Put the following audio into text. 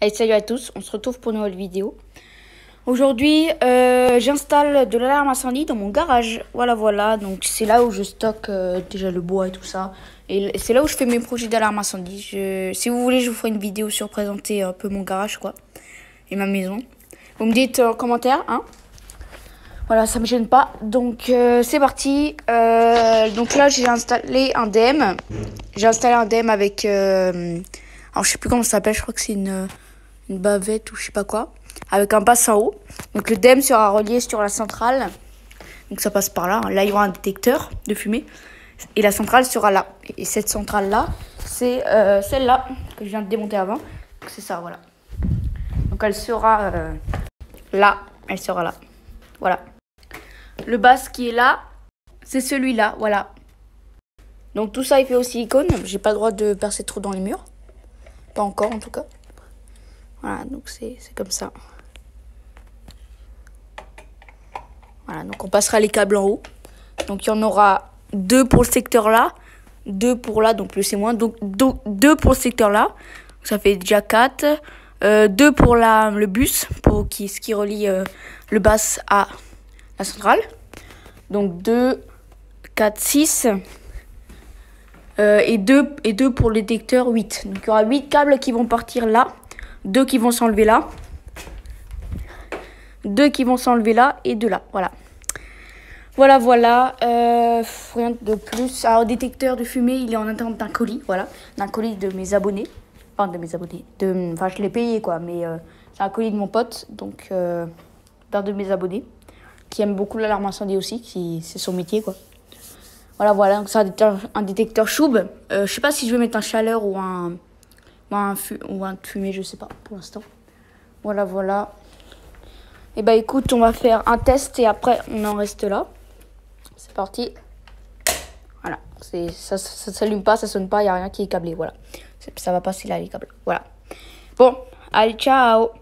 Allez, salut à tous, on se retrouve pour une nouvelle vidéo. Aujourd'hui, j'installe de l'alarme incendie dans mon garage. Voilà, donc c'est là où je stocke déjà le bois et tout ça. Et c'est là où je fais mes projets d'alarme incendie. Si vous voulez, je vous ferai une vidéo sur présenter un peu mon garage, quoi. Et ma maison. Vous me dites en commentaire, hein. Voilà, ça me gêne pas. Donc, c'est parti. Donc là, j'ai installé un DM. J'ai installé un DM avec... alors, je sais plus comment ça s'appelle. Je crois que c'est une bavette ou je sais pas quoi. Avec un pass en haut. Donc, le DM sera relié sur la centrale. Donc, ça passe par là. Là, il y aura un détecteur de fumée. Et la centrale sera là. Et cette centrale-là, c'est celle-là que je viens de démonter avant. Donc, c'est ça, voilà. Donc, elle sera là. Elle sera là. Voilà. Le bas qui est là, c'est celui-là, voilà. Donc tout ça est fait au silicone. J'ai pas le droit de percer trop dans les murs. Pas encore en tout cas. Voilà, donc c'est comme ça. Voilà, donc on passera les câbles en haut. Donc il y en aura 2 pour le secteur là, 2 pour là, donc plus et moins. Donc 2 pour le secteur là. Donc, ça fait déjà 4. 2 pour le bus, ce qui relie le bas à la centrale. Donc 2, 4, 6. Et 2 pour le détecteur, 8. Donc il y aura 8 câbles qui vont partir là. 2 qui vont s'enlever là. 2 qui vont s'enlever là. Et 2 là. Voilà. Rien de plus. Alors, le détecteur de fumée, il est en attente d'un colis. Voilà. D'un colis de mes abonnés. Enfin, de mes abonnés. Enfin, je l'ai payé, quoi. Mais c'est un colis de mon pote. Donc, d'un de mes abonnés. Qui aime beaucoup l'alarme incendie aussi. C'est son métier, quoi. Voilà, donc c'est un détecteur Choub. Je sais pas si je vais mettre un chaleur ou un fumée, je sais pas pour l'instant. Voilà. Et bah écoute, on va faire un test et après on en reste là. C'est parti. Voilà, ça s'allume pas, ça sonne pas, il y a rien qui est câblé, voilà. Ça va passer là les câbles. Voilà. Bon, allez, ciao.